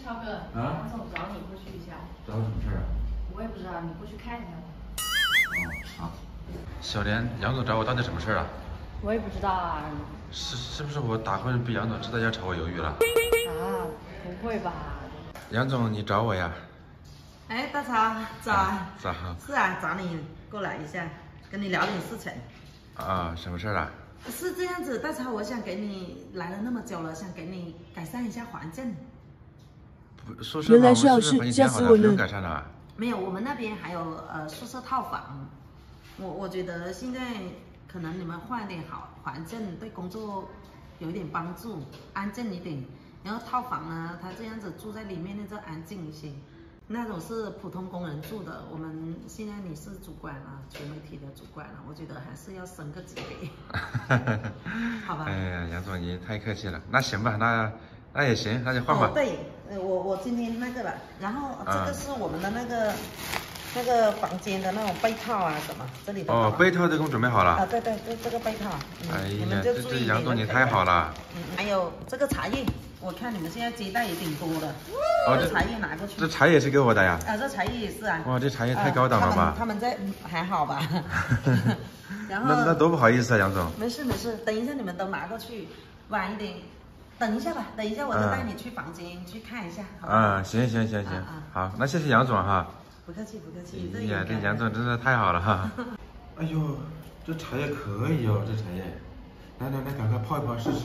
超哥， 啊， 杨总找你过去一下。 找我什么事儿啊？ 我也不知道，你过去看一下吧。 哦，好。小莲，杨总找我到底什么事儿啊？ 我也不知道啊。 是不是我打混被杨总知道要炒我鱿鱼了？ 啊，不会吧？ 杨总，你找我呀？ 哎，大超，早啊！ 早好。 是啊，找你过来一下，跟你聊点事情。 啊，什么事儿啊？ 是这样子，大超，我想给你来了那么久了，想给你改善一下环境。 不，说实话，我们宿舍环境挺好的，不用改善了。 没有，我们那边还有宿舍套房。我觉得现在可能你们换点好环境，对工作有一点帮助，安静一点。然后套房呢，它这样子住在里面呢，就安静一些。那种是普通工人住的，我们现在你是主管了，全媒体的主管了，我觉得还是要升个级别，好吧？ 哎呀，杨总您太客气了，那行吧，那也行，那就换吧。 哦，对，我今天那个了，然后这个是我们的那个房间的那种被套啊什么，这里都哦，被套都给我准备好了。 啊，对，这个被套， 哎呀，这杨总你太好了。 还有这个茶叶。我看你们现在接待也挺多的，这茶叶拿过去。 这茶叶是给我的呀？ 啊，这茶叶也是啊。 哇，这茶叶太高档了吧？ 他们在还好吧？然后那多不好意思啊，杨总。 没事，等一下你们都拿过去，晚一点，等一下吧，等一下我就带你去房间去看一下，好吧？ 啊，行，好，那谢谢杨总哈。 不客气。 哎呀，这杨总真的太好了哈。哎呦，这茶叶可以哦，这茶叶，来，赶快泡一泡试试。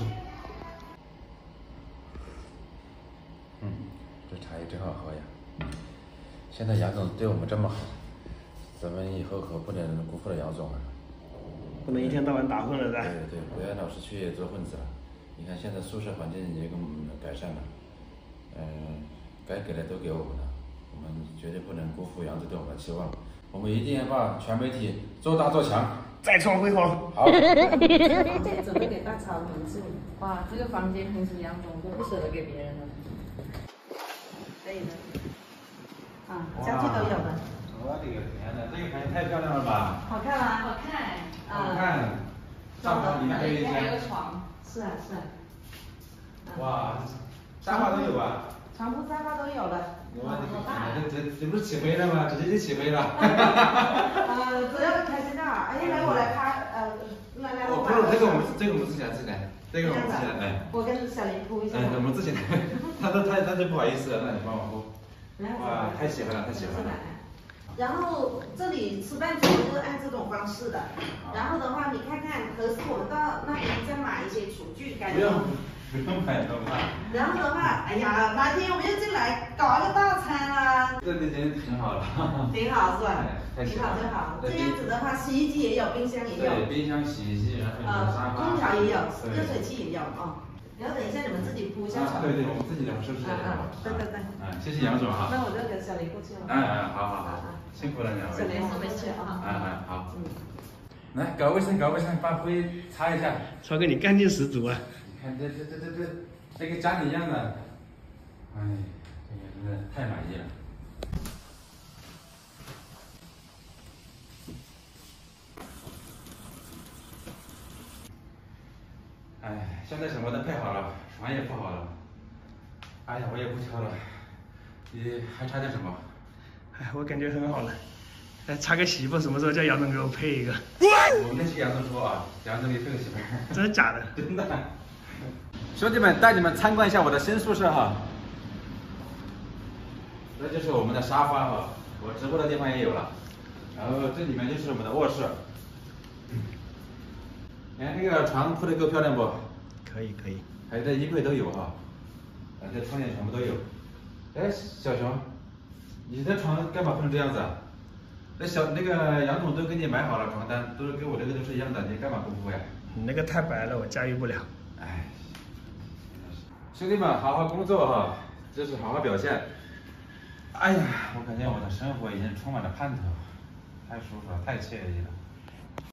这茶叶真好喝呀！现在杨总对我们这么好，咱们以后可不能辜负了杨总啊！ 不能一天到晚打混了的。 对，不要老是去做混子了。你看现在宿舍环境也给我们改善了，该给的都给我们了，我们绝对不能辜负杨总对我们的期望。我们一定要把全媒体做大做强， 再创辉煌。 好。 准备给大超名字。 哇，这个房间平时杨总都不舍得给别人的。 可以的，啊，家具都有的。 我的个天哪，这个房间太漂亮了吧！ 好看吗？ 好看。 好看。帐篷里面还有一还有间。 个床。 是啊。 哇，沙发都有吧？ 床铺沙发都有的。 我的个天，这不是起飞了吗？直接就起飞了。 只要开心就好。哎，来我来拍，来。 不是这个我们之前来，这个我们之前来。 我跟小林铺一下。 我们之前来，他就不好意思了，那你帮我铺。哇，太喜欢了。 然后这里吃饭主要是按这种方式的，然后的话你看看合适，我们到那边再买一些厨具，感觉。 不用买了吧？ 然后的话，哎呀，哪天我们就进来搞一个大餐啊！ 这已经挺好了。 挺好是吧？ 挺好。这样子的话，洗衣机也有，冰箱也有。 对，冰箱、洗衣机，然后有沙发。 空调也有，热水器也有啊。然后等一下你们自己铺一下床。 对，我们自己来是不是？ 对。 谢谢杨总哈。 那我就给小林过去了。 好，辛苦了两位。 小林没事啊。 好。来搞卫生，把灰擦一下。 超哥你干劲十足啊！ 你看这跟家里一样的。哎，这个真的太满意了。哎，现在什么都配好了，床也铺好了。哎呀，我也不挑了。你还差点什么？ 哎，我感觉很好了。差个媳妇，什么时候叫杨总给我配一个？ 我们去杨总说啊，杨总给配个媳妇。 真的假的？ 真的。兄弟们，带你们参观一下我的新宿舍哈。这就是我们的沙发哈，我直播的地方也有了。然后这里面就是我们的卧室。你看这个床铺的够漂亮不？ 可以。 还有这衣柜都有哈，这窗帘全部都有。哎，小熊，你的床干嘛铺成这样子啊？那个杨总都给你买好了床单，都是跟我这个都是一样的，你干嘛不铺呀？ 你那个太白了，我驾驭不了。 哎，兄弟们，好好工作哈，就是好好表现。哎呀，我感觉我的生活已经充满了盼头，太舒服了，太惬意了。